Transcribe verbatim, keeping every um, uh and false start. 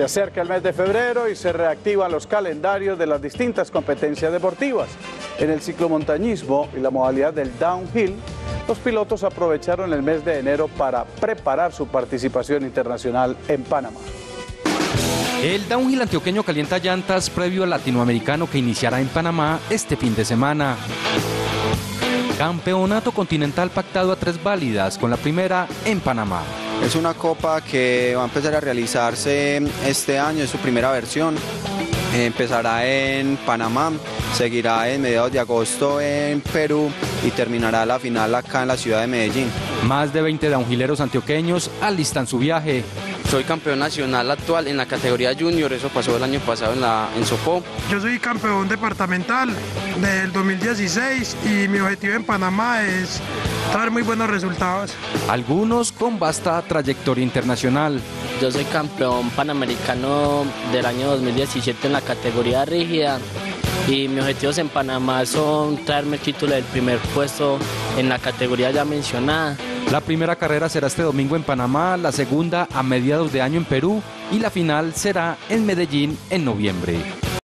Se acerca el mes de febrero y se reactivan los calendarios de las distintas competencias deportivas. En el ciclomontañismo y la modalidad del downhill, los pilotos aprovecharon el mes de enero para preparar su participación internacional en Panamá. El downhill antioqueño calienta llantas previo al latinoamericano que iniciará en Panamá este fin de semana. Campeonato continental pactado a tres válidas, con la primera en Panamá. Es una copa que va a empezar a realizarse este año, es su primera versión. Empezará en Panamá, seguirá en mediados de agosto en Perú y terminará la final acá en la ciudad de Medellín. Más de veinte downhilleros antioqueños alistan su viaje. Soy campeón nacional actual en la categoría junior, eso pasó el año pasado en, la, en Sopó. Yo soy campeón departamental del dos mil dieciséis y mi objetivo en Panamá es traer muy buenos resultados. Algunos con vasta trayectoria internacional. Yo soy campeón panamericano del año dos mil diecisiete en la categoría rígida y mis objetivos en Panamá son traerme el título del primer puesto en la categoría ya mencionada. La primera carrera será este domingo en Panamá, la segunda a mediados de año en Perú y la final será en Medellín en noviembre.